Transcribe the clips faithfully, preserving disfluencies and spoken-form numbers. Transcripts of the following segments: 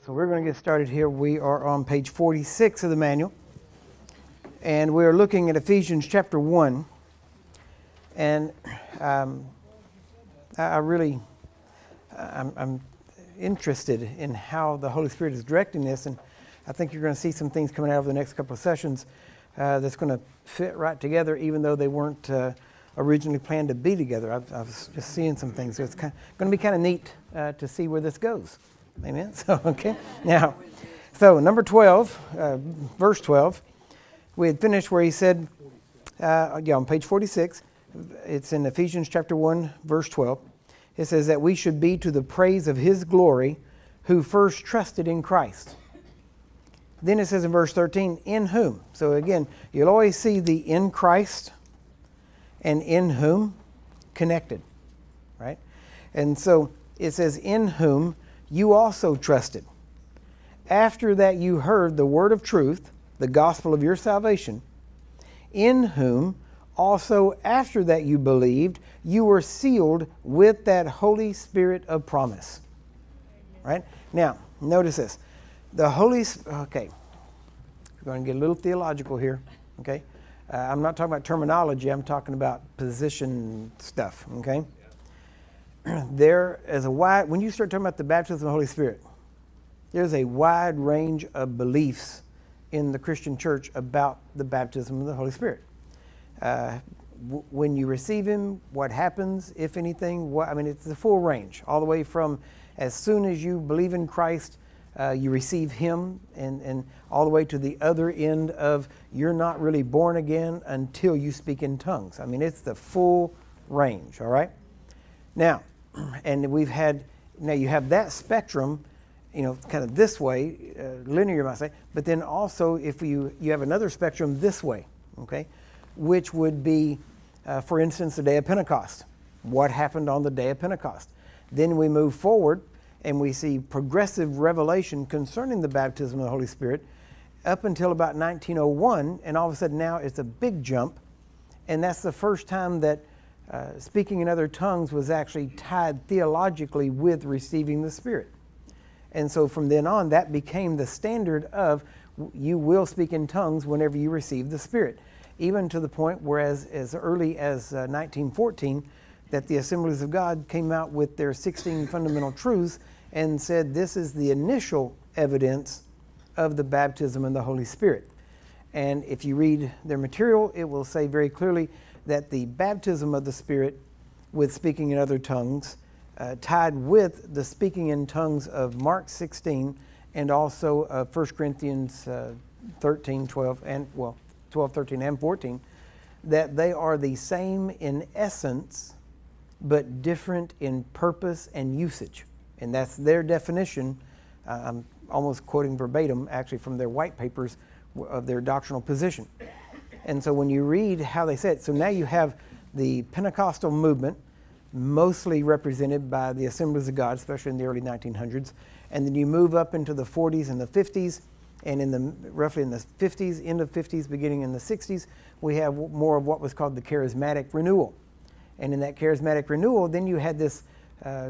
So we're going to get started here. We are on page forty-six of the manual, and we're looking at Ephesians chapter one. And um, I, I really, I'm, I'm interested in how the Holy Spirit is directing this, and I think you're going to see some things coming out over the next couple of sessions uh, that's going to fit right together, even though they weren't uh, originally planned to be together. I, I was just seeing some things. So it's kind of, going to be kind of neat uh, to see where this goes. Amen. So, okay. Now, so number twelve, uh, verse twelve, we had finished where he said, uh, yeah, on page forty-six, it's in Ephesians chapter one, verse twelve. It says that we should be to the praise of his glory who first trusted in Christ. Then it says in verse thirteen, in whom. So again, you'll always see the in Christ and in whom connected, right? And so it says in whom you also trusted. After that you heard the word of truth, the gospel of your salvation, in whom also after that you believed, you were sealed with that Holy Spirit of promise. Right? Now, notice this. The Holy Spirit, okay, we're going to get a little theological here, okay? Uh, I'm not talking about terminology, I'm talking about position stuff, okay? There is a wide, when you start talking about the baptism of the Holy Spirit, there's a wide range of beliefs in the Christian church about the baptism of the Holy Spirit. Uh, w- when you receive him, what happens, if anything, what, I mean, it's the full range, all the way from as soon as you believe in Christ, uh, you receive him, and, and all the way to the other end of you're not really born again until you speak in tongues. I mean, it's the full range, all right? Now, and we've had, now you have that spectrum, you know, kind of this way, uh, linear, you might say, but then also if you, you have another spectrum this way, okay, which would be, uh, for instance, the day of Pentecost. What happened on the day of Pentecost? Then we move forward and we see progressive revelation concerning the baptism of the Holy Spirit up until about nineteen oh one, and all of a sudden now it's a big jump, and that's the first time that Uh, speaking in other tongues was actually tied theologically with receiving the Spirit. And so from then on, that became the standard of you will speak in tongues whenever you receive the Spirit. Even to the point where as, as early as uh, nineteen fourteen, that the Assemblies of God came out with their sixteen fundamental truths and said this is the initial evidence of the baptism in the Holy Spirit. And if you read their material, it will say very clearly that the baptism of the Spirit with speaking in other tongues uh, tied with the speaking in tongues of Mark sixteen and also uh, First Corinthians uh, thirteen, twelve, and well, twelve, thirteen, and fourteen, that they are the same in essence but different in purpose and usage. And that's their definition. Uh, I'm almost quoting verbatim actually from their white papers of their doctrinal position. And so when you read how they said it, so now you have the Pentecostal movement mostly represented by the Assemblies of God, especially in the early nineteen hundreds. And then you move up into the forties and the fifties, and in the roughly in the fifties, end of fifties, beginning in the sixties, we have more of what was called the charismatic renewal. And in that charismatic renewal, then you had this uh,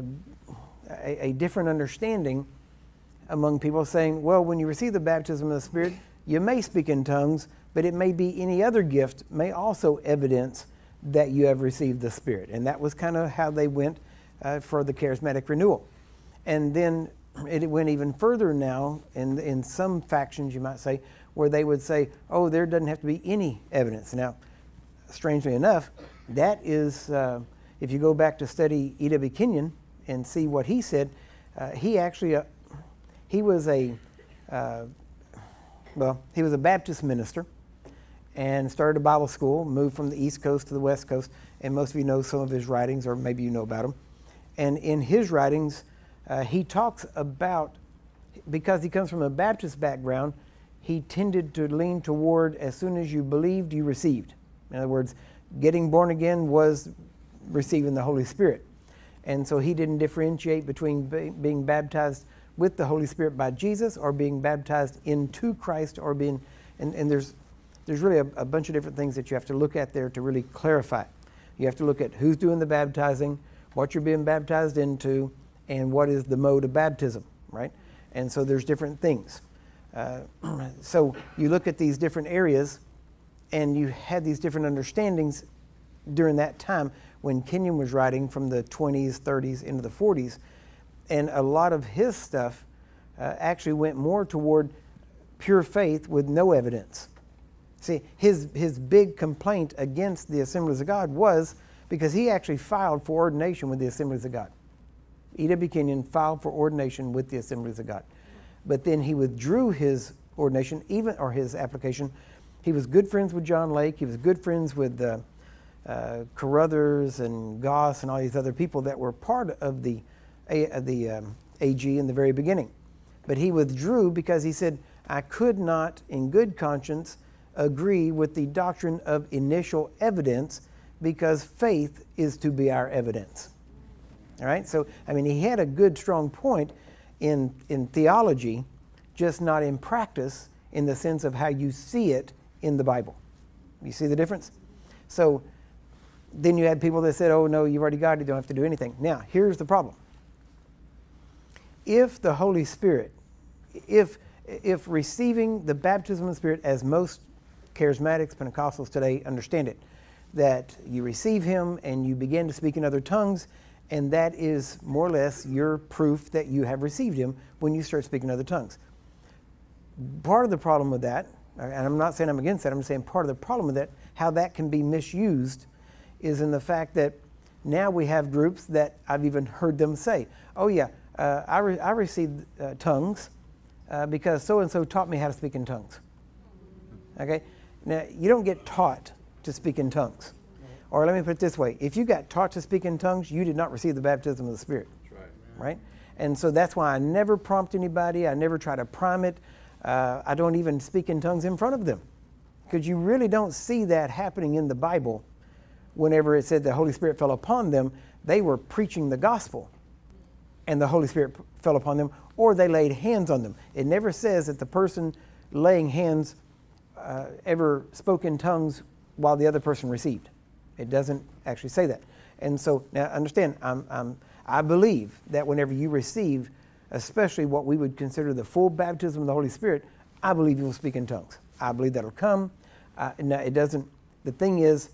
a, a different understanding among people saying, well, when you receive the baptism of the Spirit, you may speak in tongues, but it may be any other gift may also evidence that you have received the Spirit. And that was kind of how they went uh, for the charismatic renewal. And then it went even further now in, in some factions, you might say, where they would say, oh, there doesn't have to be any evidence. Now, strangely enough, that is, uh, if you go back to study E W Kenyon and see what he said, uh, he actually, uh, he was a, uh, well, he was a Baptist minister, and started a Bible school, moved from the East Coast to the West Coast, and most of you know some of his writings, or maybe you know about him. And in his writings, uh, he talks about, because he comes from a Baptist background, he tended to lean toward as soon as you believed, you received. In other words, getting born again was receiving the Holy Spirit. And so he didn't differentiate between be, being baptized with the Holy Spirit by Jesus or being baptized into Christ or being, and, and there's There's really a, a bunch of different things that you have to look at there to really clarify. You have to look at who's doing the baptizing, what you're being baptized into, and what is the mode of baptism, right? And so there's different things. Uh, so you look at these different areas, and you had these different understandings during that time when Kenyon was writing from the twenties, thirties into the forties. And a lot of his stuff uh, actually went more toward pure faith with no evidence. See, his, his big complaint against the Assemblies of God was because he actually filed for ordination with the Assemblies of God. E W Kenyon filed for ordination with the Assemblies of God. But then he withdrew his ordination, even or his application. He was good friends with John Lake. He was good friends with uh, uh, Carruthers and Goss and all these other people that were part of the, uh, the um, A G in the very beginning. But he withdrew because he said, I could not, in good conscience, agree with the doctrine of initial evidence because faith is to be our evidence. All right? So, I mean, he had a good, strong point in, in theology, just not in practice in the sense of how you see it in the Bible. You see the difference? So then you had people that said, oh, no, you've already got it, you don't have to do anything. Now, here's the problem. If the Holy Spirit, if, if receiving the baptism of the Spirit, as most charismatics, Pentecostals today understand it, that you receive Him and you begin to speak in other tongues, and that is more or less your proof that you have received Him when you start speaking other tongues. Part of the problem with that, and I'm not saying I'm against that, I'm saying part of the problem with that, how that can be misused, is in the fact that now we have groups that I've even heard them say, oh yeah, uh, I, re I received uh, tongues uh, because so-and-so taught me how to speak in tongues. Okay? Now, you don't get taught to speak in tongues. Or let me put it this way. If you got taught to speak in tongues, you did not receive the baptism of the Spirit. That's right. Right? And so that's why I never prompt anybody. I never try to prime it. Uh, I don't even speak in tongues in front of them. Because you really don't see that happening in the Bible. Whenever it said the Holy Spirit fell upon them, they were preaching the gospel. And the Holy Spirit fell upon them, or they laid hands on them. It never says that the person laying hands uh, ever spoke in tongues while the other person received. It doesn't actually say that. And so, now understand, I'm, I'm, I believe that whenever you receive, especially what we would consider the full baptism of the Holy Spirit, I believe you will speak in tongues. I believe that'll come. Uh, now, it doesn't, the thing is,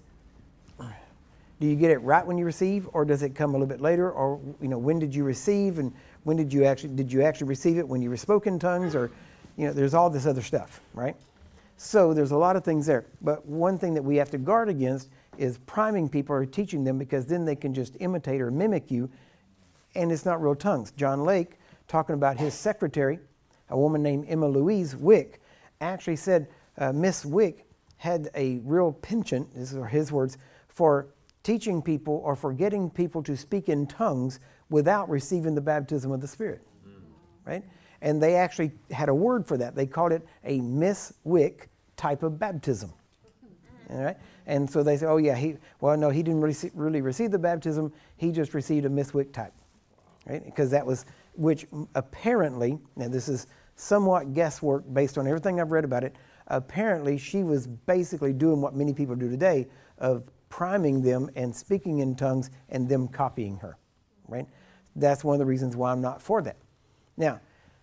do you get it right when you receive, or does it come a little bit later? Or, you know, when did you receive, and when did you actually, did you actually receive it when you were spoken in tongues? Or, you know, there's all this other stuff, right? So there's a lot of things there. But one thing that we have to guard against is priming people or teaching them, because then they can just imitate or mimic you, and it's not real tongues. John Lake, talking about his secretary, a woman named Emma Louise Wick, actually said uh, Miss Wick had a real penchant, these are his words, for teaching people or for getting people to speak in tongues without receiving the baptism of the Spirit, mm-hmm. right? And they actually had a word for that. They called it a Miss Wick type of baptism. All right? And so they say, oh yeah, he, well, no, he didn't really, really receive the baptism. He just received a Miss Wick type, right? Because that was, which apparently, now this is somewhat guesswork based on everything I've read about it, apparently she was basically doing what many people do today of priming them and speaking in tongues and them copying her, right? That's one of the reasons why I'm not for that. Now,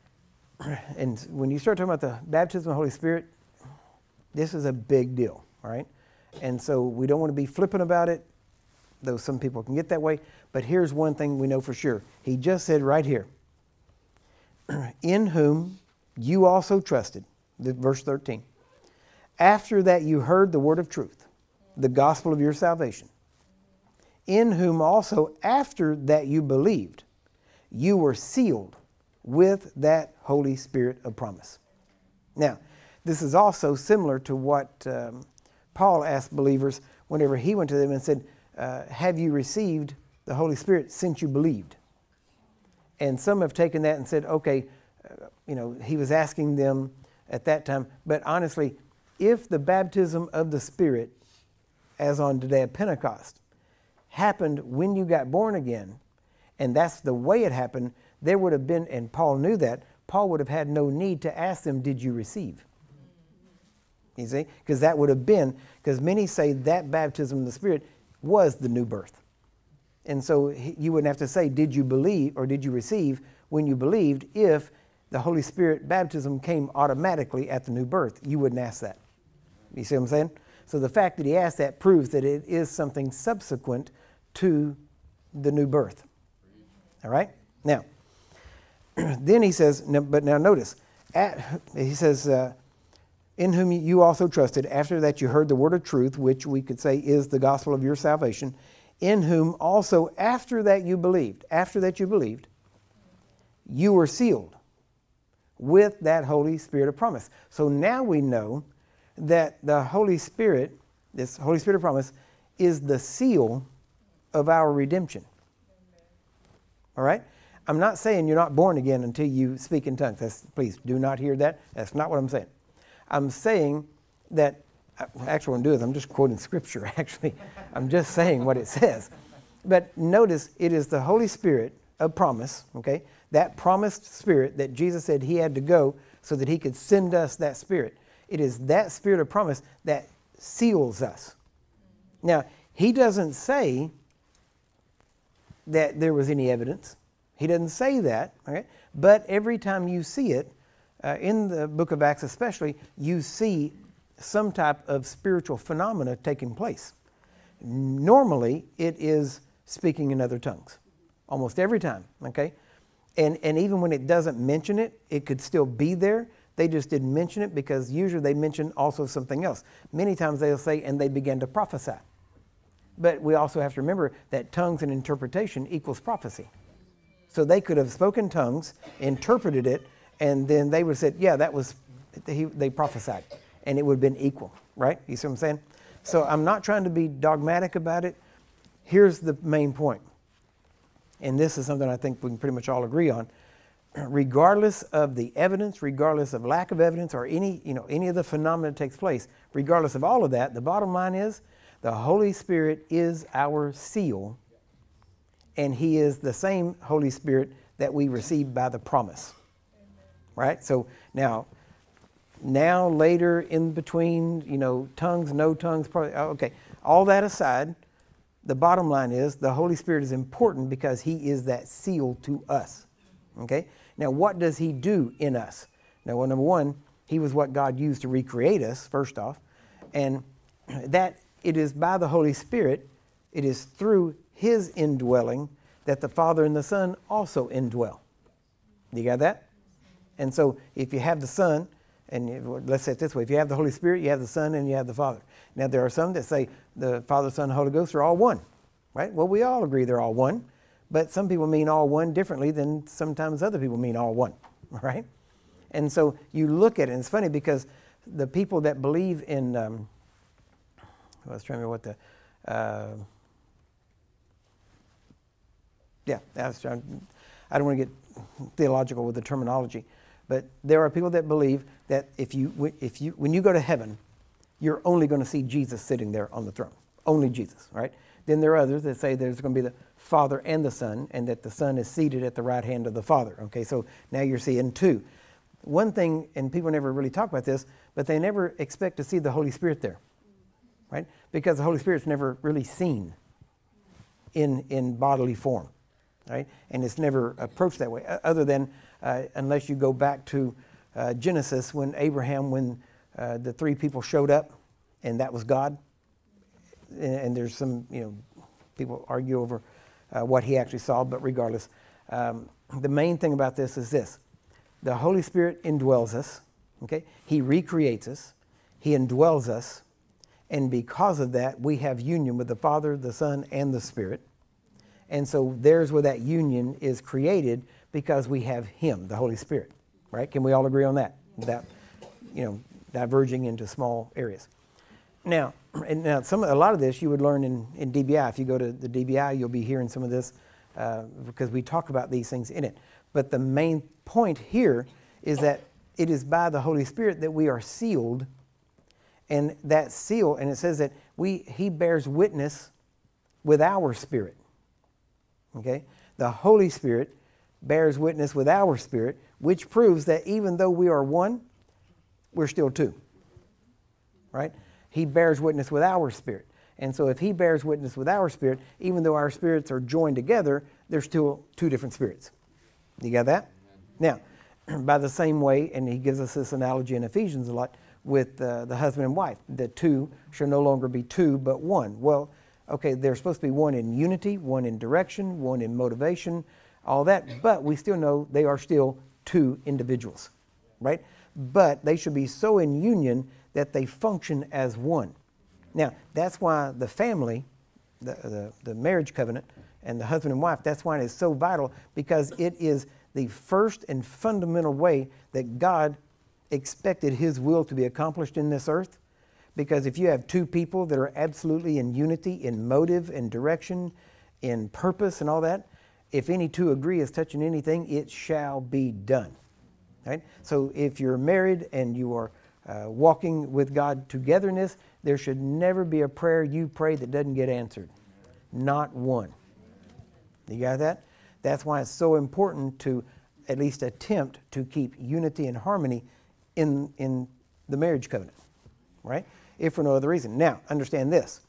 and when you start talking about the baptism of the Holy Spirit, this is a big deal, all right? And so we don't want to be flippant about it, though some people can get that way. But here's one thing we know for sure. He just said right here, in whom you also trusted, verse thirteen. After that you heard the word of truth, the gospel of your salvation, in whom also after that you believed, you were sealed with that Holy Spirit of promise. Now, this is also similar to what um, Paul asked believers whenever he went to them and said, uh, have you received the Holy Spirit since you believed? And some have taken that and said, okay, uh, you know, he was asking them at that time. But honestly, if the baptism of the Spirit, as on the day of Pentecost, happened when you got born again, and that's the way it happened, there would have been, and Paul knew that, Paul would have had no need to ask them, did you receive? You see? Because that would have been, because many say that baptism of the Spirit was the new birth. And so he, you wouldn't have to say, did you believe or did you receive when you believed, if the Holy Spirit baptism came automatically at the new birth. You wouldn't ask that. You see what I'm saying? So the fact that he asked that proves that it is something subsequent to the new birth. All right? Now, then he says, but now notice, at, he says, uh, in whom you also trusted, after that you heard the word of truth, which we could say is the gospel of your salvation, in whom also after that you believed, after that you believed, you were sealed with that Holy Spirit of promise. So now we know that the Holy Spirit, this Holy Spirit of promise, is the seal of our redemption. All right? I'm not saying you're not born again until you speak in tongues. That's, please do not hear that. That's not what I'm saying. I'm saying that, actually what I'm doing is I'm just quoting Scripture, actually. I'm just saying what it says. But notice, it is the Holy Spirit of promise, okay? That promised Spirit that Jesus said he had to go so that he could send us that Spirit. It is that Spirit of promise that seals us. Now, he doesn't say that there was any evidence. He doesn't say that, okay? But every time you see it, uh, in the book of Acts especially, you see some type of spiritual phenomena taking place. Normally, it is speaking in other tongues. Almost every time, okay? And, and even when it doesn't mention it, it could still be there. They just didn't mention it because usually they mention also something else. Many times they'll say, and they began to prophesy. But we also have to remember that tongues and interpretation equals prophecy. So they could have spoken tongues, interpreted it, and then they would have said, yeah, that was, he, they prophesied. And it would have been equal, right? You see what I'm saying? So I'm not trying to be dogmatic about it. Here's the main point. And this is something I think we can pretty much all agree on. Regardless of the evidence, regardless of lack of evidence, or any, you know, any of the phenomena that takes place, regardless of all of that, the bottom line is the Holy Spirit is our seal, and he is the same Holy Spirit that we received by the promise. Right? So now, now later in between, you know, tongues, no tongues, probably, okay, all that aside, the bottom line is the Holy Spirit is important because he is that seal to us. Okay? Now, what does he do in us? Now, well, number one, he was what God used to recreate us, first off. And that it is by the Holy Spirit, it is through his indwelling that the Father and the Son also indwell. You got that? And so if you have the Son, and you, let's say it this way, if you have the Holy Spirit, you have the Son and you have the Father. Now, there are some that say the Father, Son, and Holy Ghost are all one. Right? Well, we all agree they're all one. But some people mean all one differently than sometimes other people mean all one, right? And so you look at it, and it's funny because the people that believe in, um, I was trying to remember what the, uh, yeah, I, was trying, I don't want to get theological with the terminology, but there are people that believe that if you, if you, when you go to heaven, you're only going to see Jesus sitting there on the throne, only Jesus, right? Then there are others that say there's going to be the Father and the Son, and that the Son is seated at the right hand of the Father. Okay, so now you're seeing two. One thing, and people never really talk about this, but they never expect to see the Holy Spirit there, right? Because the Holy Spirit's never really seen in, in bodily form, right? And it's never approached that way, other than uh, unless you go back to uh, Genesis when Abraham, when uh, the three people showed up, and that was God. And, and there's some, you know, people argue over Uh, what he actually saw, but regardless, um, the main thing about this is this. The Holy Spirit indwells us, okay? He recreates us, he indwells us, and because of that, we have union with the Father, the Son, and the Spirit. And so there's where that union is created because we have him, the Holy Spirit, right? Can we all agree on that without, you know, diverging into small areas? Now, and now some, a lot of this you would learn in, in D B I. If you go to the D B I, you'll be hearing some of this uh, because we talk about these things in it. But the main point here is that it is by the Holy Spirit that we are sealed, and that seal, and it says that we he bears witness with our spirit. Okay? The Holy Spirit bears witness with our spirit, which proves that even though we are one, we're still two. Right? He bears witness with our spirit. And so if he bears witness with our spirit, even though our spirits are joined together, there's still two different spirits. You got that? Now, by the same way, and he gives us this analogy in Ephesians a lot, with uh, the husband and wife. The two shall no longer be two, but one. Well, okay, they're supposed to be one in unity, one in direction, one in motivation, all that, but we still know they are still two individuals, right? But they should be so in union that they function as one. Now, that's why the family, the, the, the marriage covenant, and the husband and wife, that's why it is so vital, because it is the first and fundamental way that God expected his will to be accomplished in this earth. Because if you have two people that are absolutely in unity, in motive, in direction, in purpose and all that, if any two agree as touching anything, it shall be done. Right? So if you're married and you are uh, walking with God togetherness, there should never be a prayer you pray that doesn't get answered. Not one. You got that? That's why it's so important to at least attempt to keep unity and harmony in, in the marriage covenant, right? If for no other reason. Now, understand this.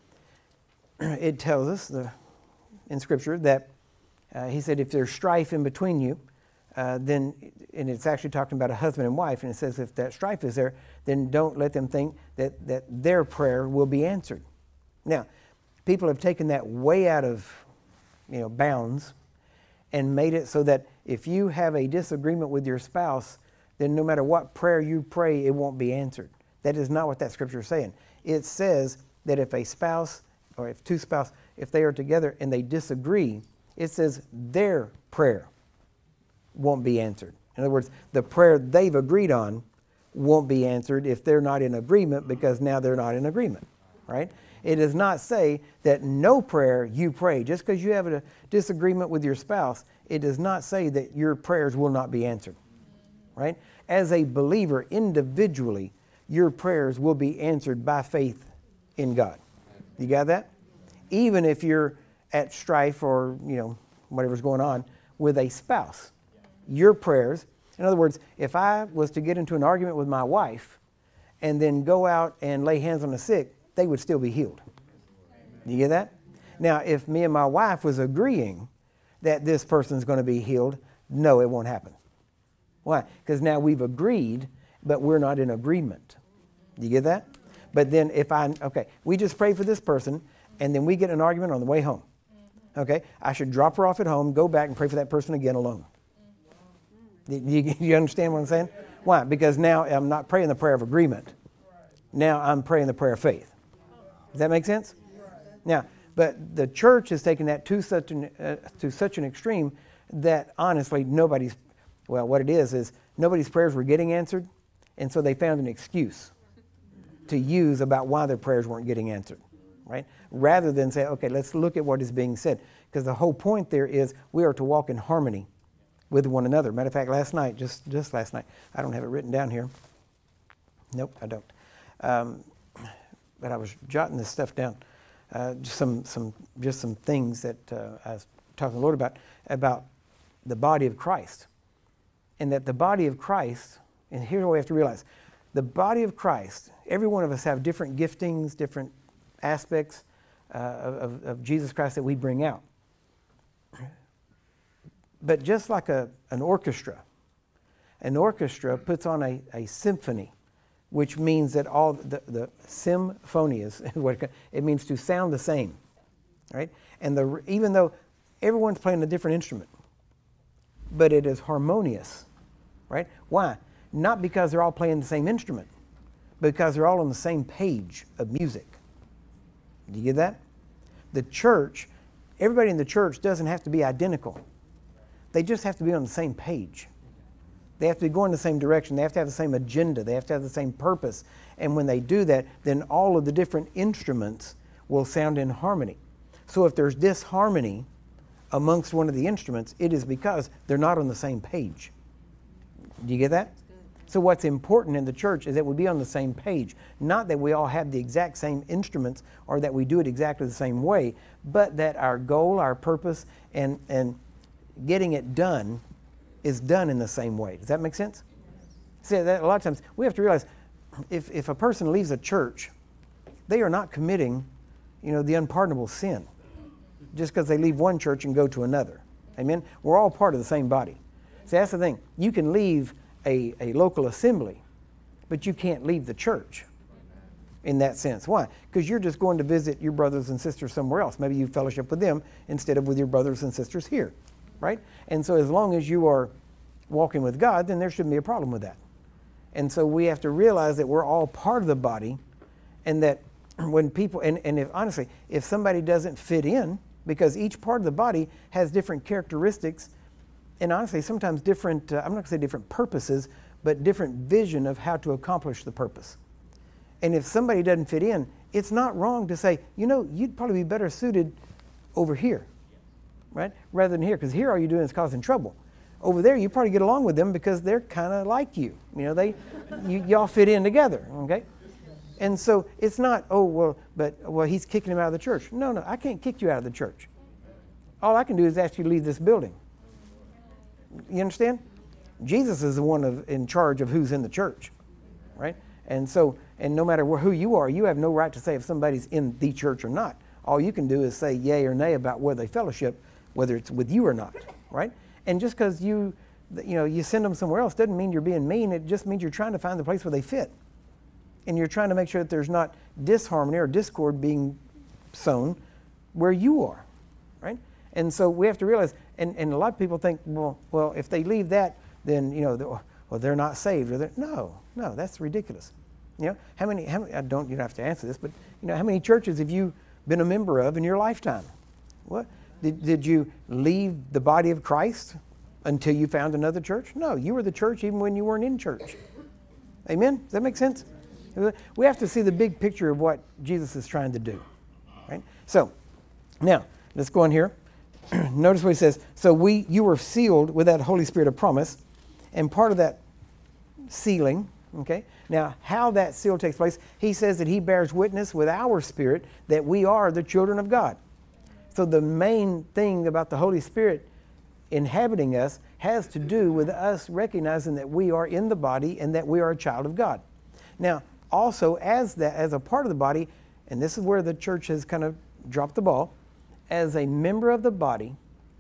It tells us the, in Scripture that uh, he said if there's strife in between you, uh, then, and it's actually talking about a husband and wife, and it says if that strife is there, then don't let them think that, that their prayer will be answered. Now, people have taken that way out of, you know, bounds, and made it so that if you have a disagreement with your spouse, then no matter what prayer you pray, it won't be answered. That is not what that scripture is saying. It says that if a spouse, or if two spouses, if they are together and they disagree, it says their prayer won't be answered. In other words, the prayer they've agreed on won't be answered if they're not in agreement, because now they're not in agreement, right? It does not say that no prayer you pray, just because you have a disagreement with your spouse, it does not say that your prayers will not be answered, right? As a believer, individually, your prayers will be answered by faith in God. You got that? Even if you're at strife or, you know, whatever's going on with a spouse, your prayers, in other words, if I was to get into an argument with my wife and then go out and lay hands on the sick, they would still be healed. You get that? Now, if me and my wife was agreeing that this person's going to be healed, no, it won't happen. Why? Because now we've agreed, but we're not in agreement. You get that? But then if I, okay, we just pray for this person, and then we get in an argument on the way home. Okay? I should drop her off at home, go back and pray for that person again alone. You, you understand what I'm saying? Why? Because now I'm not praying the prayer of agreement. Now I'm praying the prayer of faith. Does that make sense? Now, but the church has taken that to such an uh, to such an extreme that honestly nobody's, well, what it is is nobody's prayers were getting answered, and so they found an excuse to use about why their prayers weren't getting answered, right? Rather than say, okay, let's look at what is being said, because the whole point there is we are to walk in harmony with one another. Matter of fact, last night, just just last night, I don't have it written down here. Nope, I don't. Um, but I was jotting this stuff down. Uh, just some, some, just some things that uh, I was talking to the Lord about, about the body of Christ. And that the body of Christ, and here's what we have to realize. The body of Christ, every one of us have different giftings, different aspects uh, of, of Jesus Christ that we bring out. But just like a, an orchestra, an orchestra puts on a, a symphony, which means that all the, the symphony is what it, it means to sound the same, right? And the, even though everyone's playing a different instrument, but it is harmonious, right? Why? Not because they're all playing the same instrument, but because they're all on the same page of music. Do you get that? The church, everybody in the church doesn't have to be identical. They just have to be on the same page. They have to be going the same direction. They have to have the same agenda. They have to have the same purpose. And when they do that, then all of the different instruments will sound in harmony. So if there's disharmony amongst one of the instruments, it is because they're not on the same page. Do you get that? So what's important in the church is that we be on the same page. Not that we all have the exact same instruments or that we do it exactly the same way, but that our goal, our purpose, and, and getting it done is done in the same way. Does that make sense? See, that a lot of times we have to realize if, if a person leaves a church, they are not committing, you know, the unpardonable sin just because they leave one church and go to another. Amen? We're all part of the same body. See, that's the thing. You can leave a, a local assembly, but you can't leave the church in that sense. Why? Because you're just going to visit your brothers and sisters somewhere else. Maybe you fellowship with them instead of with your brothers and sisters here, right? And so as long as you are walking with God, then there shouldn't be a problem with that. And so we have to realize that we're all part of the body, and that when people, and, and if honestly, if somebody doesn't fit in, because each part of the body has different characteristics, and honestly, sometimes different, uh, I'm not going to say different purposes, but different vision of how to accomplish the purpose. And if somebody doesn't fit in, it's not wrong to say, you know, you'd probably be better suited over here, right? Rather than here, because here all you're doing is causing trouble. Over there, you probably get along with them because they're kind of like you. You know, they, you, y'all fit in together, okay? And so it's not, oh, well, but, well, he's kicking him out of the church. No, no, I can't kick you out of the church. All I can do is ask you to leave this building. You understand? Jesus is the one of, in charge of who's in the church, right? And so, and no matter who you are, you have no right to say if somebody's in the church or not. All you can do is say yay or nay about where they fellowship, whether it's with you or not, right? And just because you, you know, you send them somewhere else doesn't mean you're being mean. It just means you're trying to find the place where they fit. And you're trying to make sure that there's not disharmony or discord being sown where you are, right? And so we have to realize, and, and a lot of people think, well, well, if they leave that, then, you know, they're, well, they're not saved. Or they're, no, no, that's ridiculous. You know, how many, how many, I don't, you don't have to answer this, but, you know, how many churches have you been a member of in your lifetime? What? Did, did you leave the body of Christ until you found another church? No, you were the church even when you weren't in church. Amen? Does that make sense? We have to see the big picture of what Jesus is trying to do, right? So, now, let's go on here. Notice what he says. So we, you were sealed with that Holy Spirit of promise, and part of that sealing, okay? Now, how that seal takes place, he says that he bears witness with our spirit that we are the children of God. So the main thing about the Holy Spirit inhabiting us has to do with us recognizing that we are in the body and that we are a child of God. Now, also, as that, as a part of the body, and this is where the church has kind of dropped the ball, as a member of the body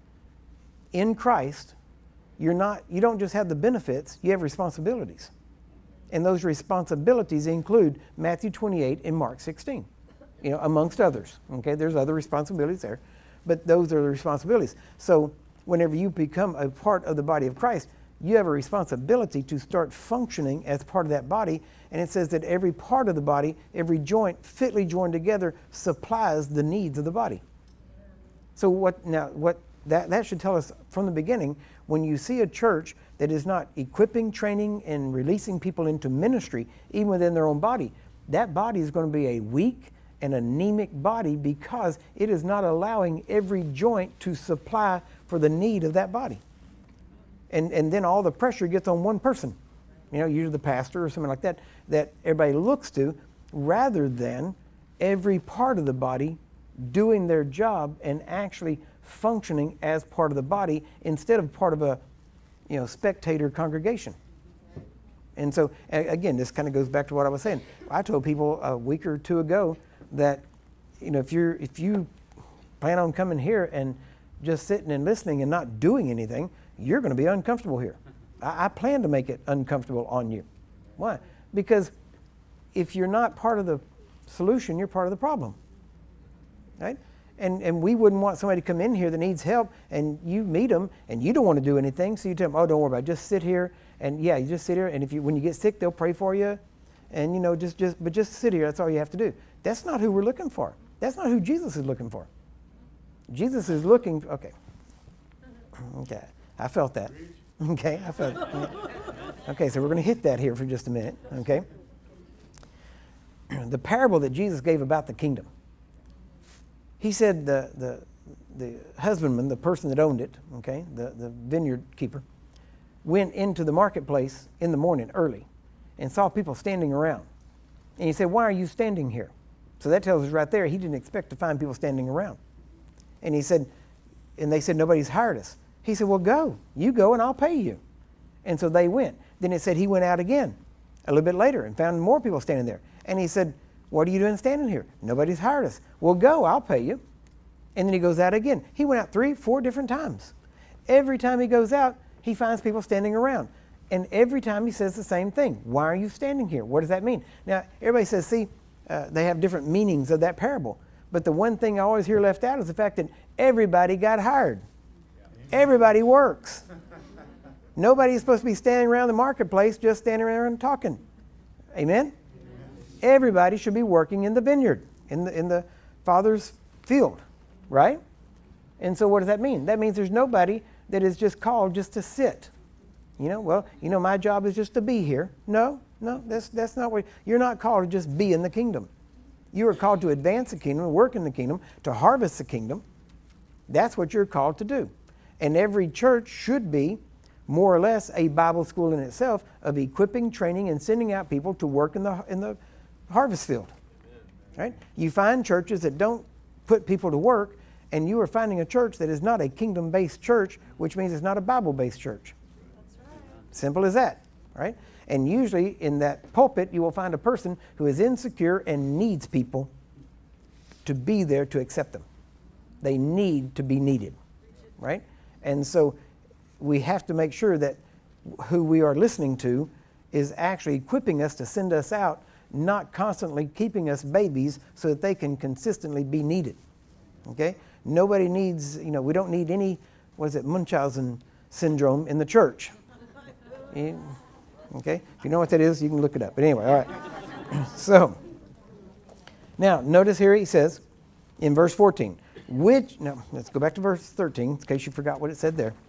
in Christ, you're not, you don't just have the benefits, you have responsibilities. And those responsibilities include Matthew twenty-eight and Mark sixteen, you know, amongst others. Okay, there's other responsibilities there, but those are the responsibilities. So whenever you become a part of the body of Christ, you have a responsibility to start functioning as part of that body. And it says that every part of the body, every joint fitly joined together supplies the needs of the body. So what now, what that, that should tell us from the beginning, when you see a church that is not equipping, training, and releasing people into ministry, even within their own body, that body is going to be a weak and anemic body because it is not allowing every joint to supply for the need of that body. And, and then all the pressure gets on one person, you know, usually the pastor or something like that, that everybody looks to, rather than every part of the body doing their job and actually functioning as part of the body instead of part of a, you know, spectator congregation. And so, again, this kind of goes back to what I was saying. I told people a week or two ago that, you know, if you're, if you plan on coming here and just sitting and listening and not doing anything, you're going to be uncomfortable here. I, I plan to make it uncomfortable on you. Why? Because if you're not part of the solution, you're part of the problem, right? And, and we wouldn't want somebody to come in here that needs help, and you meet them, and you don't want to do anything, so you tell them, oh, don't worry about it, just sit here, and yeah, you just sit here, and if you, when you get sick, they'll pray for you, and you know, just, just, but just sit here, that's all you have to do. That's not who we're looking for. That's not who Jesus is looking for. Jesus is looking, okay, okay, I felt that, okay, I felt it. Okay, so we're going to hit that here for just a minute, okay? The parable that Jesus gave about the kingdom. He said the, the, the husbandman, the person that owned it, okay, the, the vineyard keeper, went into the marketplace in the morning early and saw people standing around. And he said, why are you standing here? So that tells us right there, he didn't expect to find people standing around. And he said, and they said, nobody's hired us. He said, well, go. You go and I'll pay you. And so they went. Then it said he went out again a little bit later and found more people standing there. And he said, what are you doing standing here? Nobody's hired us. Well, go, I'll pay you. And then he goes out again. He went out three, four different times. Every time he goes out, he finds people standing around. And every time he says the same thing. Why are you standing here? What does that mean? Now, everybody says, see, uh, they have different meanings of that parable. But the one thing I always hear left out is the fact that everybody got hired. Everybody works. Nobody's supposed to be standing around the marketplace just standing around talking. Amen? Everybody should be working in the vineyard, in the, in the Father's field, right? And so what does that mean? That means there's nobody that is just called just to sit. You know, well, you know, my job is just to be here. No, no, that's, that's not what, you're not called to just be in the kingdom. You are called to advance the kingdom, work in the kingdom, to harvest the kingdom. That's what you're called to do. And every church should be more or less a Bible school in itself of equipping, training, and sending out people to work in the, in the harvest field. Right? You find churches that don't put people to work, and you are finding a church that is not a kingdom-based church, which means it's not a Bible-based church. Simple as that, right? And usually in that pulpit, you will find a person who is insecure and needs people to be there to accept them. They need to be needed, right? And so we have to make sure that who we are listening to is actually equipping us to send us out, not constantly keeping us babies so that they can consistently be needed, okay? Nobody needs, you know, we don't need any, what is it, Munchausen syndrome in the church. Okay, if you know what that is, you can look it up. But anyway, all right. So, now, notice here he says in verse fourteen, which, no, let's go back to verse thirteen, in case you forgot what it said there.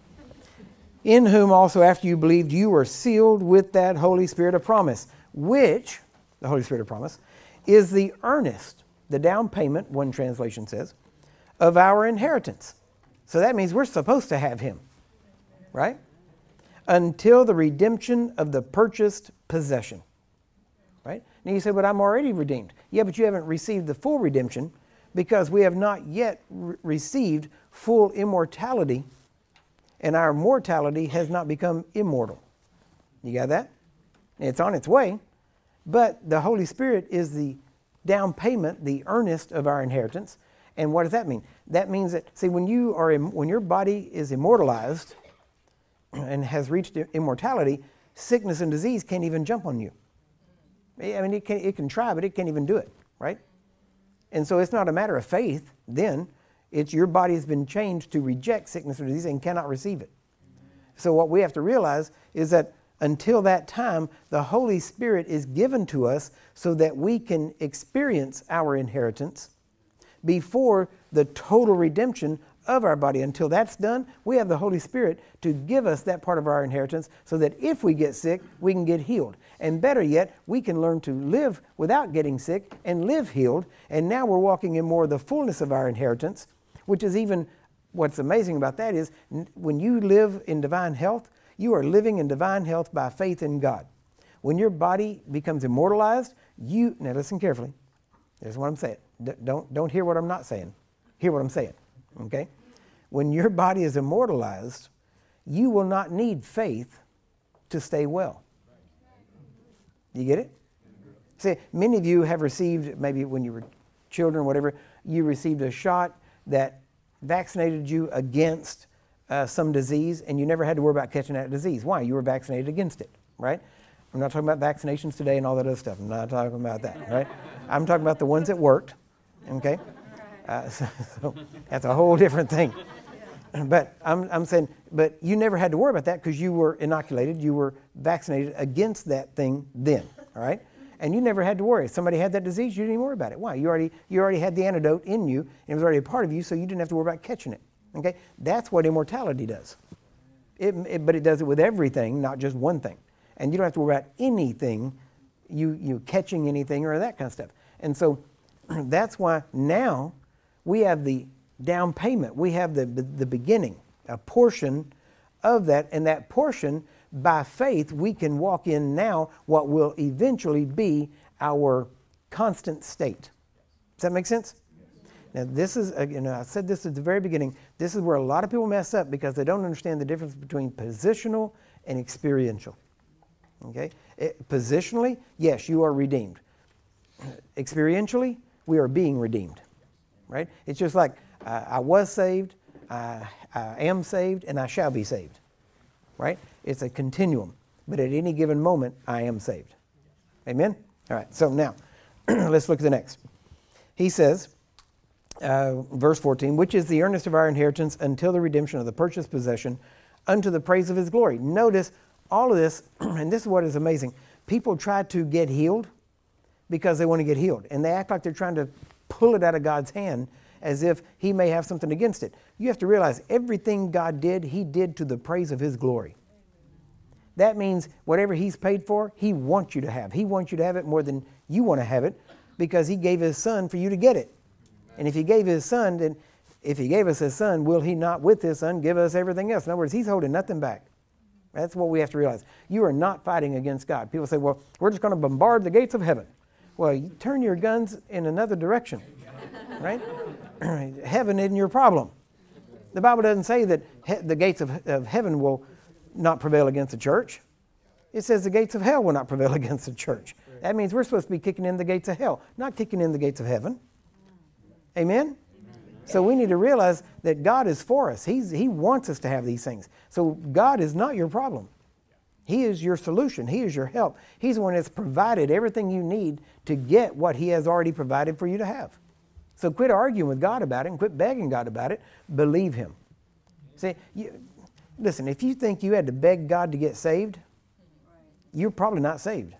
In whom also after you believed, you were sealed with that Holy Spirit of promise, which, the Holy Spirit of promise, is the earnest, the down payment, one translation says, of our inheritance. So that means we're supposed to have him, right? Until the redemption of the purchased possession, right? Now you say, but I'm already redeemed. Yeah, but you haven't received the full redemption because we have not yet re- received full immortality, and our mortality has not become immortal. You got that? It's on its way, but the Holy Spirit is the down payment, the earnest of our inheritance. And what does that mean? That means that, see, when you are, when your body is immortalized and has reached immortality, sickness and disease can't even jump on you. I mean, it can, it can try, but it can't even do it, right? And so it's not a matter of faith then. It's your body has been changed to reject sickness or disease and cannot receive it. So what we have to realize is that until that time, the Holy Spirit is given to us so that we can experience our inheritance before the total redemption of our body. Until that's done, we have the Holy Spirit to give us that part of our inheritance so that if we get sick, we can get healed. And better yet, we can learn to live without getting sick and live healed. And now we're walking in more of the fullness of our inheritance, which is even, what's amazing about that is when you live in divine health, you are living in divine health by faith in God. When your body becomes immortalized, you, now listen carefully, here's what I'm saying. D- don't, don't hear what I'm not saying. Hear what I'm saying. Okay? When your body is immortalized, you will not need faith to stay well. You get it? See, many of you have received, maybe when you were children or whatever, you received a shot that vaccinated you against uh, some disease, and you never had to worry about catching that disease. Why? You were vaccinated against it, right? I'm not talking about vaccinations today and all that other stuff. I'm not talking about that, right? I'm talking about the ones that worked, okay? Uh, so, so that's a whole different thing. But I'm, I'm saying, but you never had to worry about that because you were inoculated, you were vaccinated against that thing then, all right? And you never had to worry. If somebody had that disease, you didn't even worry about it. Why? You already, you already had the antidote in you, and it was already a part of you, so you didn't have to worry about catching it, okay? That's what immortality does. It, it, but it does it with everything, not just one thing. And you don't have to worry about anything, you, you catching anything or that kind of stuff. And so that's why now we have the down payment. We have the, the, the beginning, a portion of that. And that portion, by faith, we can walk in now what will eventually be our constant state. Does that make sense? Now, this is, you know, I said this at the very beginning, this is where a lot of people mess up because they don't understand the difference between positional and experiential. Okay? It, positionally, yes, you are redeemed. Experientially, we are being redeemed. Right? It's just like uh, I was saved, I, I am saved, and I shall be saved. right? It's a continuum. But at any given moment, I am saved. Amen? All right, so now, let's look at the next. He says, uh, verse fourteen, which is the earnest of our inheritance until the redemption of the purchased possession unto the praise of his glory. Notice all of this, and this is what is amazing. People try to get healed because they want to get healed. And they act like they're trying to pull it out of God's hand as if he may have something against it. You have to realize everything God did, he did to the praise of his glory. That means whatever he's paid for, he wants you to have. He wants you to have it more than you want to have it because he gave his son for you to get it. And if he gave his son, then if he gave us his son, will he not with his son give us everything else? In other words, he's holding nothing back. That's what we have to realize. You are not fighting against God. People say, well, we're just going to bombard the gates of heaven. Well, you turn your guns in another direction, right? Heaven isn't your problem. The Bible doesn't say that he- the gates of, of heaven will not prevail against the church. It says the gates of hell will not prevail against the church. That means we're supposed to be kicking in the gates of hell, not kicking in the gates of heaven. Amen? So we need to realize that God is for us. He's, he wants us to have these things. So God is not your problem. He is your solution. He is your help. He's the one that's provided everything you need to get what he has already provided for you to have. So quit arguing with God about it and quit begging God about it. Believe him. See, you, listen, if you think you had to beg God to get saved, you're probably not saved.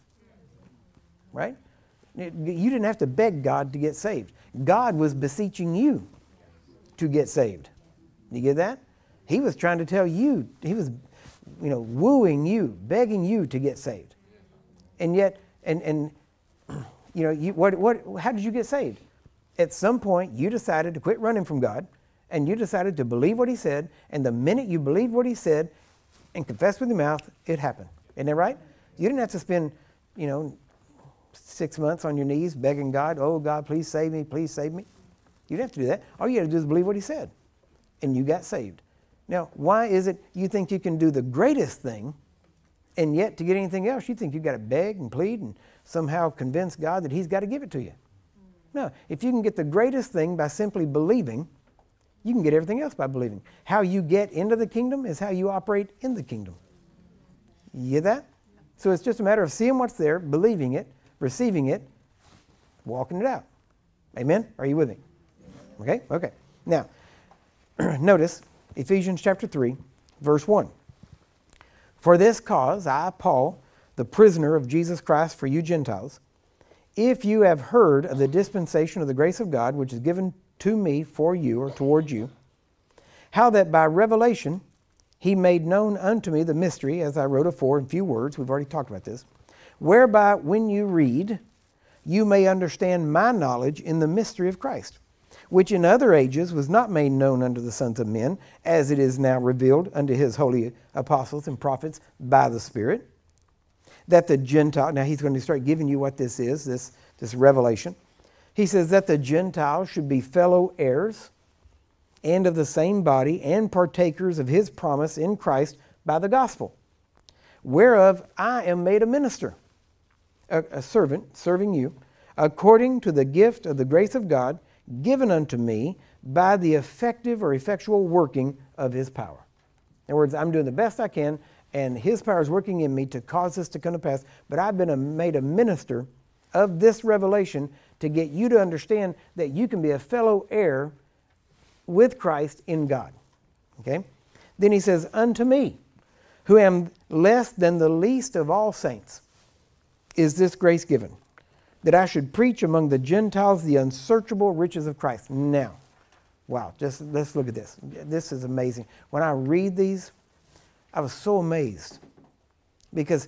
Right? You didn't have to beg God to get saved. God was beseeching you to get saved. You get that? He was trying to tell you, he was, you know, wooing you, begging you to get saved. And yet, and, and you know, you, what, what, how did you get saved? At some point, you decided to quit running from God, and you decided to believe what he said, and the minute you believed what he said and confessed with your mouth, it happened. Isn't that right? You didn't have to spend, you know, six months on your knees begging God, oh, God, please save me, please save me. You didn't have to do that. All you had to do is believe what he said, and you got saved. Now, why is it you think you can do the greatest thing, and yet to get anything else, you think you've got to beg and plead and somehow convince God that he's got to give it to you? No, if you can get the greatest thing by simply believing, you can get everything else by believing. How you get into the kingdom is how you operate in the kingdom. You get that? So it's just a matter of seeing what's there, believing it, receiving it, walking it out. Amen? Are you with me? Okay? Okay. Now, notice Ephesians chapter three, verse one. For this cause, I, Paul, the prisoner of Jesus Christ for you Gentiles, if you have heard of the dispensation of the grace of God, which is given to me for you, or toward you, how that by revelation he made known unto me the mystery, as I wrote afore in few words, we've already talked about this, whereby when you read, you may understand my knowledge in the mystery of Christ, which in other ages was not made known unto the sons of men, as it is now revealed unto his holy apostles and prophets by the Spirit, that the Gentile, now he's going to start giving you what this is, this, this revelation. He says that the Gentiles should be fellow heirs and of the same body and partakers of his promise in Christ by the gospel, whereof I am made a minister, a, a servant serving you, according to the gift of the grace of God given unto me by the effective or effectual working of his power. In other words, I'm doing the best I can, and his power is working in me to cause this to come to pass, but I've been a, made a minister of this revelation to get you to understand that you can be a fellow heir with Christ in God. Okay? Then he says, unto me, who am less than the least of all saints, is this grace given, that I should preach among the Gentiles the unsearchable riches of Christ. Now, wow, just let's look at this. This is amazing. When I read these, I was so amazed because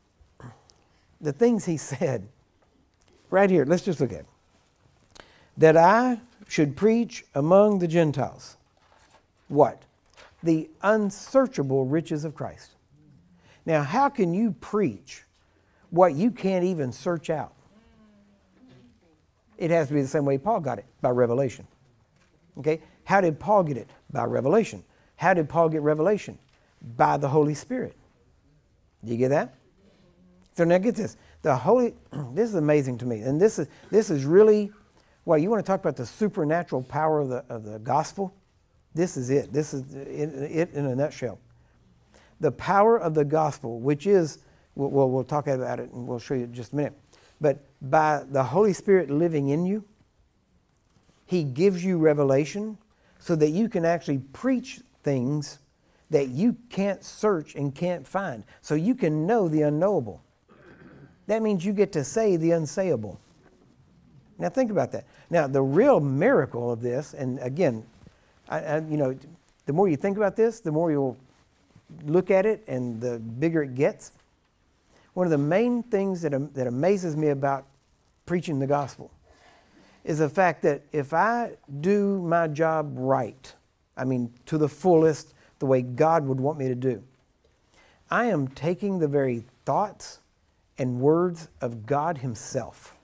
the things he said, right here, let's just look at it. That I should preach among the Gentiles. What? The unsearchable riches of Christ. Now, how can you preach what you can't even search out? It has to be the same way Paul got it, by revelation. Okay? How did Paul get it? By revelation. How did Paul get revelation? By the Holy Spirit. Do you get that? So now get this. The Holy, this is amazing to me. And this is this is really, well, you want to talk about the supernatural power of the, of the gospel? This is it. This is it, it in a nutshell. the power of the gospel, which is, we'll, we'll talk about it and we'll show you in just a minute. But by the Holy Spirit living in you, He gives you revelation so that you can actually preach things that you can't search and can't find. So you can know the unknowable. That means you get to say the unsayable. Now think about that. Now the real miracle of this, and again, I, I, you know, the more you think about this, the more you'll look at it and the bigger it gets. One of the main things that, that amazes me about preaching the gospel is the fact that if I do my job right, I mean to the fullest, the way God would want me to do, I am taking the very thoughts and words of God Himself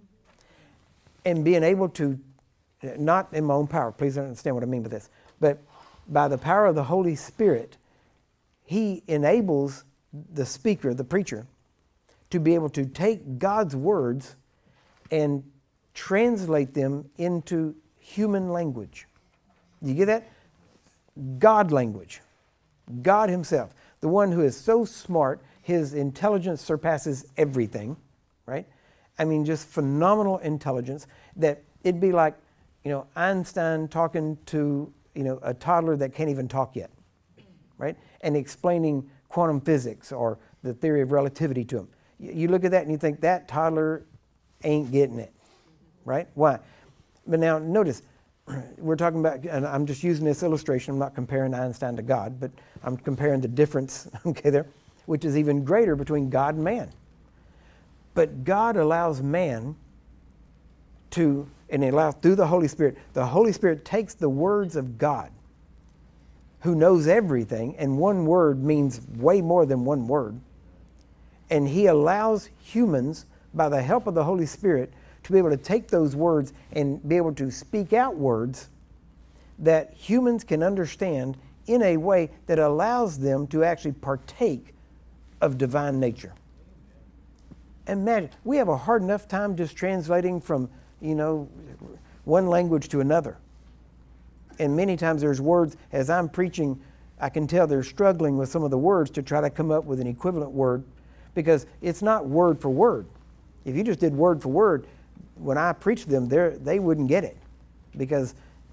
and being able to, not in my own power, please understand what I mean by this, but by the power of the Holy Spirit, He enables the speaker, the preacher, to be able to take God's words and translate them into human language. You get that? God language. God Himself. The one who is so smart, His intelligence surpasses everything, right? I mean, just phenomenal intelligence that it'd be like, you know, Einstein talking to, you know, a toddler that can't even talk yet, right? And explaining quantum physics or the theory of relativity to him. You look at that and you think that toddler ain't getting it, right? Why? But now notice, we're talking about, and I'm just using this illustration, I'm not comparing Einstein to God, but I'm comparing the difference, okay, there, which is even greater between God and man. But God allows man to, and He allows through the Holy Spirit, the Holy Spirit takes the words of God, who knows everything, and one word means way more than one word, and He allows humans, by the help of the Holy Spirit, to be able to take those words and be able to speak out words that humans can understand in a way that allows them to actually partake of divine nature. Imagine, we have a hard enough time just translating from, you know, one language to another. And many times there's words, as I'm preaching, I can tell they're struggling with some of the words to try to come up with an equivalent word, because it's not word for word. If you just did word for word, when I preach them, they wouldn't get it, because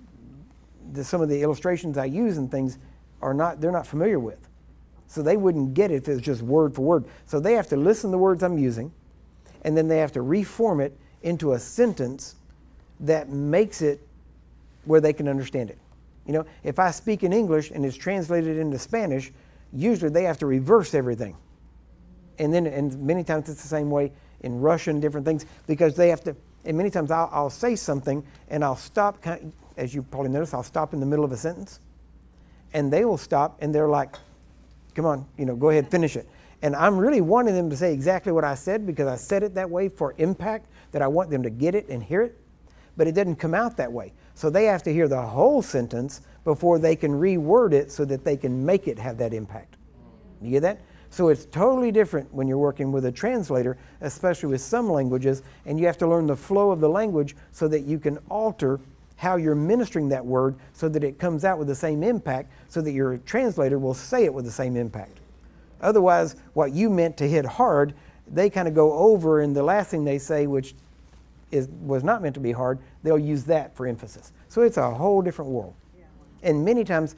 the, some of the illustrations I use and things are not, they're not familiar with. So they wouldn't get it if it was just word for word. So they have to listen to the words I'm using, and then they have to reform it into a sentence that makes it where they can understand it. You know, if I speak in English and it's translated into Spanish, usually they have to reverse everything. And then, and many times it's the same way in Russian, different things, because they have to, and many times I'll, I'll say something and I'll stop, kind of, as you probably notice, I'll stop in the middle of a sentence, and they will stop and they're like, come on, you know, go ahead, finish it. And I'm really wanting them to say exactly what I said, because I said it that way for impact, that I want them to get it and hear it, but it didn't come out that way. So they have to hear the whole sentence before they can reword it so that they can make it have that impact. You get that? So it's totally different when you're working with a translator, especially with some languages, and you have to learn the flow of the language so that you can alter how you're ministering that word so that it comes out with the same impact, so that your translator will say it with the same impact. Otherwise, what you meant to hit hard, they kind of go over, and the last thing they say, which is was not meant to be hard, they'll use that for emphasis. So it's a whole different world. Yeah. And many times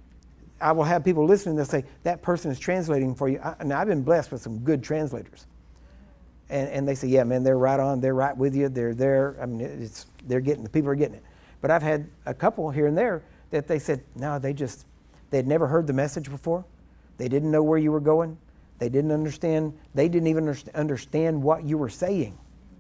I will have people listening, they'll say, that person is translating for you. I, now, I've been blessed with some good translators. And, and they say, yeah, man, they're right on, they're right with you, they're there. I mean, it's, they're getting, the people are getting it. But I've had a couple here and there that they said, no, they just, they'd never heard the message before. They didn't know where you were going. They didn't understand, they didn't even understand what you were saying.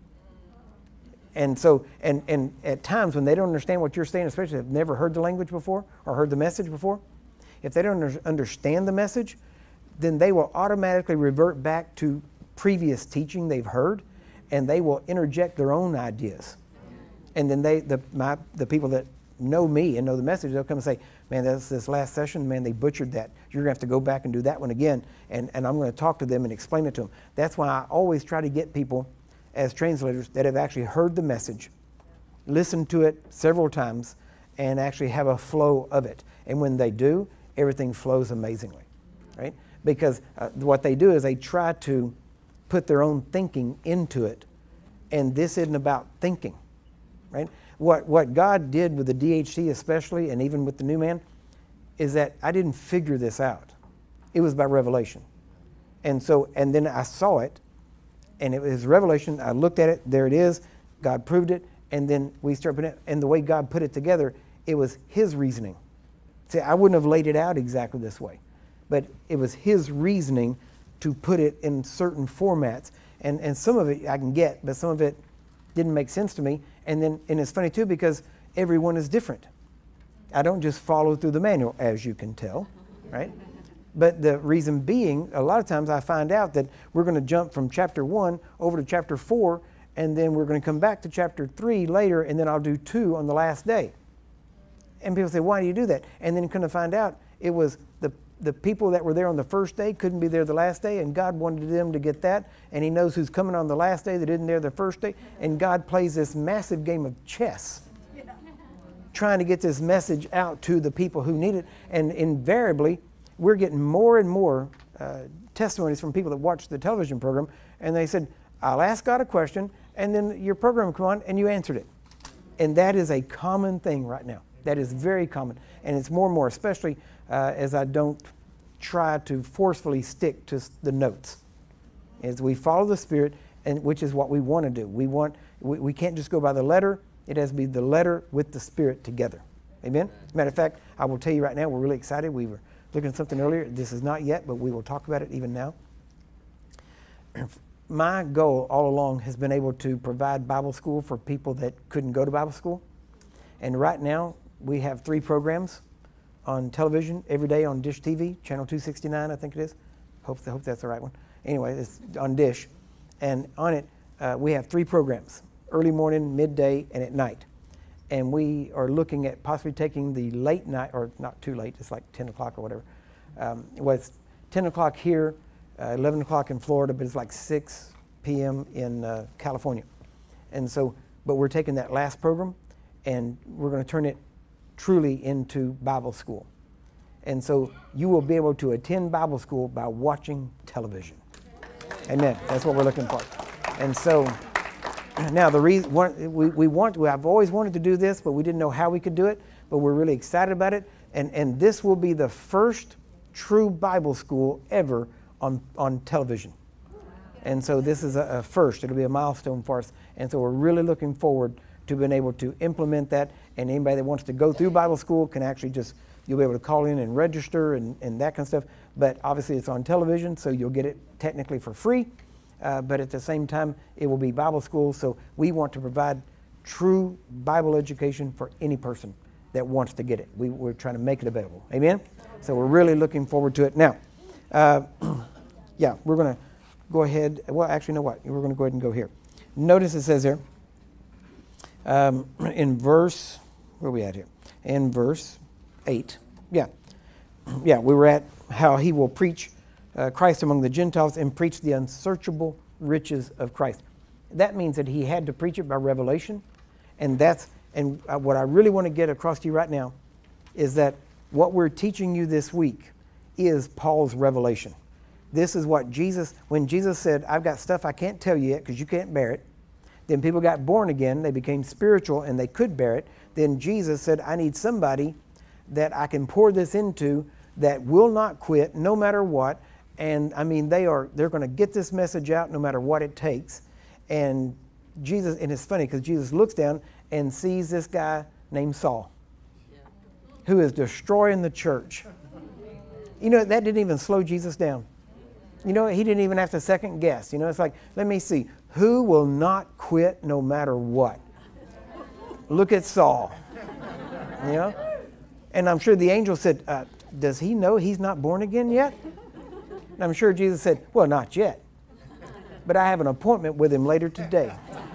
And so, and, and at times when they don't understand what you're saying, especially if they've never heard the language before or heard the message before, if they don't understand the message, then they will automatically revert back to previous teaching they've heard, and they will interject their own ideas. And then they, the, my, the people that know me and know the message, they'll come and say, man, that's this last session, man, they butchered that. You're gonna have to go back and do that one again, and, and I'm gonna talk to them and explain it to them. That's why I always try to get people as translators that have actually heard the message, listened to it several times, and actually have a flow of it. And when they do, everything flows amazingly. right? Because uh, what they do is they try to put their own thinking into it, and this isn't about thinking, right? What what God did with the D H C especially, and even with the new man, is that I didn't figure this out. It was by revelation. And so, and then I saw it, and it was revelation. I looked at it, there it is. God proved it, and then we started putting it, and the way God put it together, it was His reasoning. See, I wouldn't have laid it out exactly this way, but it was His reasoning to put it in certain formats. And, and some of it I can get, but some of it didn't make sense to me. And then, and it's funny too, because everyone is different. I don't just follow through the manual, as you can tell, right? But the reason being, a lot of times I find out that we're going to jump from chapter one over to chapter four, and then we're going to come back to chapter three later, and then I'll do two on the last day. And people say, why do you do that? And then kind of find out it was the, the people that were there on the first day couldn't be there the last day, and God wanted them to get that, and He knows who's coming on the last day that isn't there the first day, and God plays this massive game of chess, trying to get this message out to the people who need it. And invariably, we're getting more and more uh, testimonies from people that watch the television program, and they said, I'll ask God a question, and then your program will come on, and you answered it. And that is a common thing right now. That is very common. And it's more and more, especially uh, as I don't try to forcefully stick to the notes. As we follow the Spirit, and which is what we want to do. We want, we, we can't just go by the letter. It has to be the letter with the Spirit together. Amen? As a matter of fact, I will tell you right now, we're really excited. We were looking at something earlier. This is not yet, but we will talk about it even now. My goal all along has been able to provide Bible school for people that couldn't go to Bible school. And right now, we have three programs on television every day on Dish T V, channel two sixty-nine, I think it is. Hope, I hope that's the right one. Anyway, it's on Dish. And on it, uh, we have three programs, early morning, midday, and at night. And we are looking at possibly taking the late night, or not too late, it's like ten o'clock or whatever. Um, well, it's ten o'clock here, uh, eleven o'clock in Florida, but it's like six p m in uh, California. And so, but we're taking that last program, and we're going to turn it truly into Bible school. And so you will be able to attend Bible school by watching television. Amen. That's what we're looking for. And so, now, the reason we, we want to, I've always wanted to do this, but we didn't know how we could do it, but we're really excited about it. And, and this will be the first true Bible school ever on, on television. And so this is a, a first. It'll be a milestone for us. And so we're really looking forward to being able to implement that. And anybody that wants to go through Bible school can actually just, you'll be able to call in and register and, and that kind of stuff. But obviously it's on television, so you'll get it technically for free. Uh, but at the same time, it will be Bible school. So we want to provide true Bible education for any person that wants to get it. We, we're trying to make it available. Amen? So we're really looking forward to it. Now, uh, yeah, we're going to go ahead. Well, actually, you know what? We're going to go ahead and go here. Notice it says here, um, in verse, where are we at here? In verse eight. Yeah. Yeah, we were at how he will preach Uh, Christ among the Gentiles and preach the unsearchable riches of Christ. That means that he had to preach it by revelation, and that's and uh, what I really want to get across to you right now is that what we're teaching you this week is Paul's revelation. This is what Jesus, when Jesus said, I've got stuff I can't tell you yet because you can't bear it. Then people got born again, they became spiritual and they could bear it. Then Jesus said, I need somebody that I can pour this into that will not quit no matter what. And I mean, they are, they're going to get this message out no matter what it takes. And Jesus, and it's funny because Jesus looks down and sees this guy named Saul, who is destroying the church. You know, that didn't even slow Jesus down. You know, he didn't even have to second guess. You know, it's like, let me see, who will not quit no matter what? Look at Saul. You know? And I'm sure the angel said, uh, does he know he's not born again yet? And I'm sure Jesus said, well, not yet. But I have an appointment with him later today.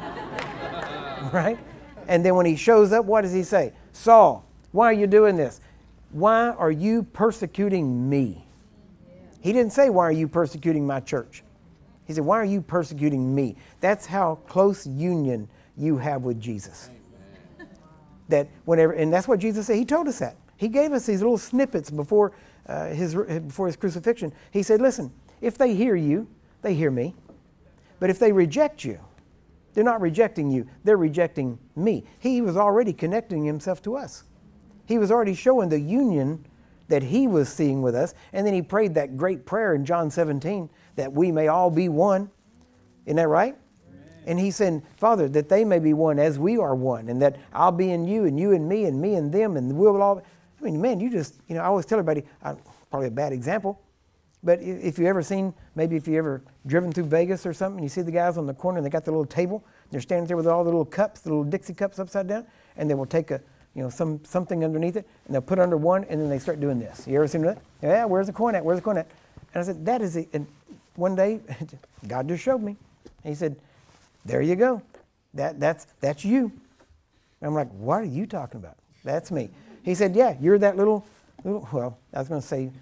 Right? And then when he shows up, what does he say? Saul, why are you doing this? Why are you persecuting me? He didn't say, why are you persecuting my church? He said, why are you persecuting me? That's how close union you have with Jesus. That whenever, and that's what Jesus said. He told us that. He gave us these little snippets before uh, his, before his crucifixion. He said, listen, if they hear you, they hear me. But if they reject you, they're not rejecting you, they're rejecting me. He was already connecting himself to us. He was already showing the union that he was seeing with us. And then he prayed that great prayer in John seventeen, that we may all be one. Isn't that right? Amen. And he said, Father, that they may be one as we are one, and that I'll be in you and you in me and me in them, and we'll all... I mean, man, you just, you know, I always tell everybody, uh, probably a bad example, but if you ever seen, maybe if you ever driven through Vegas or something, you see the guys on the corner and they got the little table, they're standing there with all the little cups, the little Dixie cups upside down, and they will take a, you know, some something underneath it, and they'll put it under one, and then they start doing this. You ever seen that? Yeah, where's the coin at? Where's the coin at? And I said, that is it. And one day, God just showed me. And he said, there you go. That, that's, that's you. And I'm like, what are you talking about? That's me. He said, yeah, you're that little, little well, I was going to say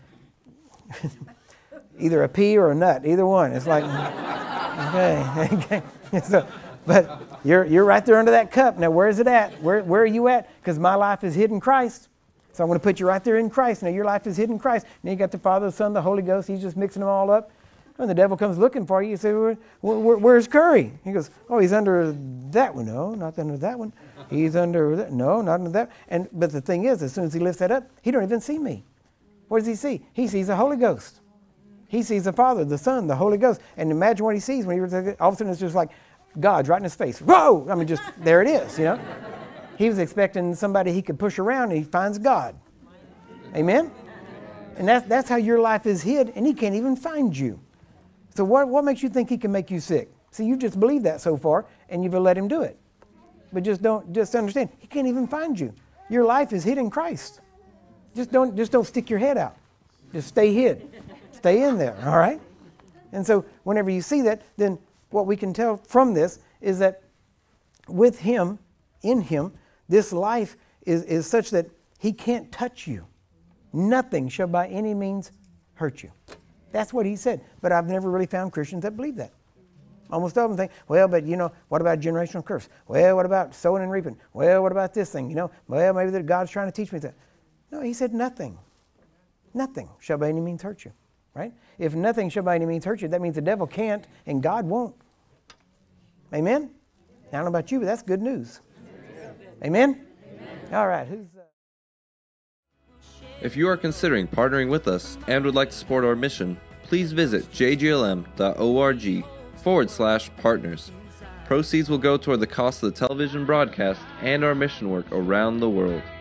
either a pea or a nut, either one. It's like, okay, okay. So, but you're, you're right there under that cup. Now, where is it at? Where, where are you at? Because my life is hid in Christ. So I'm going to put you right there in Christ. Now, your life is hid in Christ. Now, you got the Father, the Son, the Holy Ghost. He's just mixing them all up. When the devil comes looking for you, you say, where, where, where's Curry? He goes, oh, he's under that one. No, not under that one. He's under that. No, not under that. And But the thing is, as soon as he lifts that up, he don't even see me. What does he see? He sees the Holy Ghost. He sees the Father, the Son, the Holy Ghost. And imagine what he sees when he all of a sudden it's just like God's right in his face. Whoa! I mean, just there it is, you know. He was expecting somebody he could push around, and he finds God. Amen? And that's, that's how your life is hid, and he can't even find you. So what, what makes you think he can make you sick? See, you just believe that so far, and you've let him do it. But just don't, just understand, he can't even find you. Your life is hid in Christ. Just don't, just don't stick your head out. Just stay hid. Stay in there, all right? And so whenever you see that, then what we can tell from this is that with him, in him, this life is, is such that he can't touch you. Nothing shall by any means hurt you. That's what he said. But I've never really found Christians that believe that. Almost all of them think, well, but you know, what about generational curse? Well, what about sowing and reaping? Well, what about this thing? You know, well, maybe that God's trying to teach me that. No, he said nothing. Nothing shall by any means hurt you. Right? If nothing shall by any means hurt you, that means the devil can't and God won't. Amen? I don't know about you, but that's good news. Amen? Amen. All right. Who's uh... If you are considering partnering with us and would like to support our mission, please visit jglm.org forward slash partners. Proceeds will go toward the cost of the television broadcast and our mission work around the world.